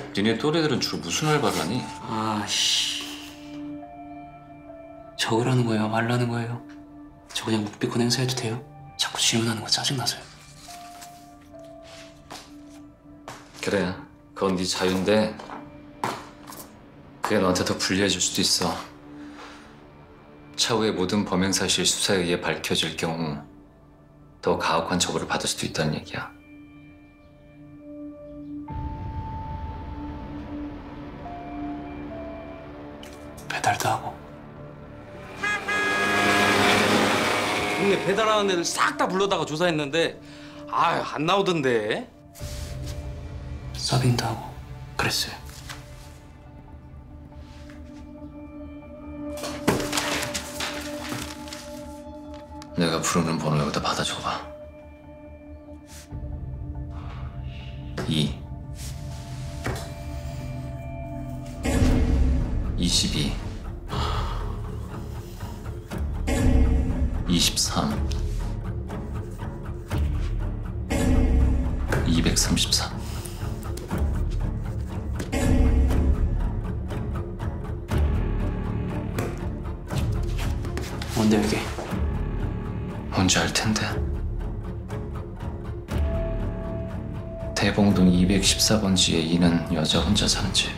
니네 또래들은 주로 무슨 알바를 하니? 아씨. 적으라는 거예요? 말라는 거예요? 저 그냥 묵비권 행사해도 돼요? 자꾸 질문하는 거 짜증나서요. 그래, 그건 네 자유인데 그게 너한테 더 불리해질 수도 있어. 차후에 모든 범행 사실 수사에 의해 밝혀질 경우 더 가혹한 처벌을 받을 수도 있다는 얘기야. 배달도 하고. 동네 배달하는 애들 싹 다 불러다가 조사했는데 안 나오던데. 서빙도 하고 그랬어요. 내가 부르는 번호 여기다 받아 적어봐. 2 22 23 233 뭔데 이게? 뭔지 알 텐데. 대봉동 214번지에 이는 여자 혼자 사는 집.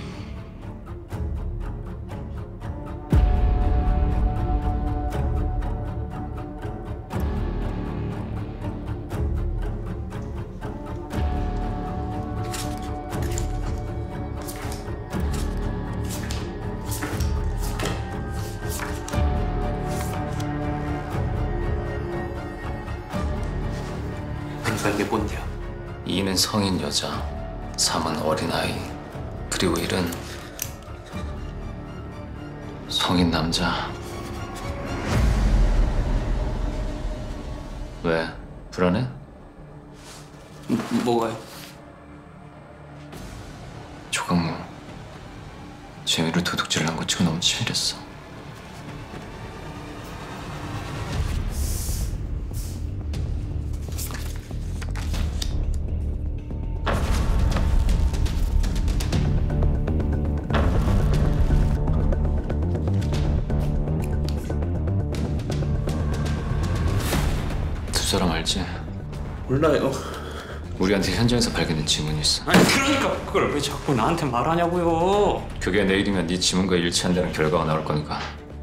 그러니까 이게 뭔데요? 2는 성인 여자, 3은 어린아이, 그리고 1은 성인 남자. 왜? 불안해? 뭐가요? 조강모, 재미로 도둑질을 한 것 치고 너무 치밀했어. 두 사람 알지? 몰라요. 우리한테 현장에서 발견된 지문이 있어. 아니 그러니까 그걸 왜 자꾸 나한테 말하냐고요. 그게 내일이면 네 지문과 일치한다는 결과가 나올 거니까.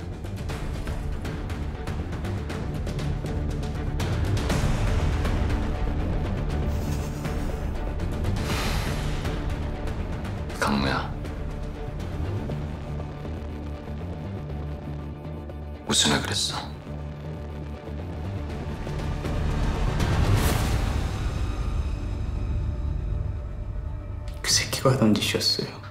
강무야, 무슨 왜 그랬어? 그 새끼가 하던 짓이었어요.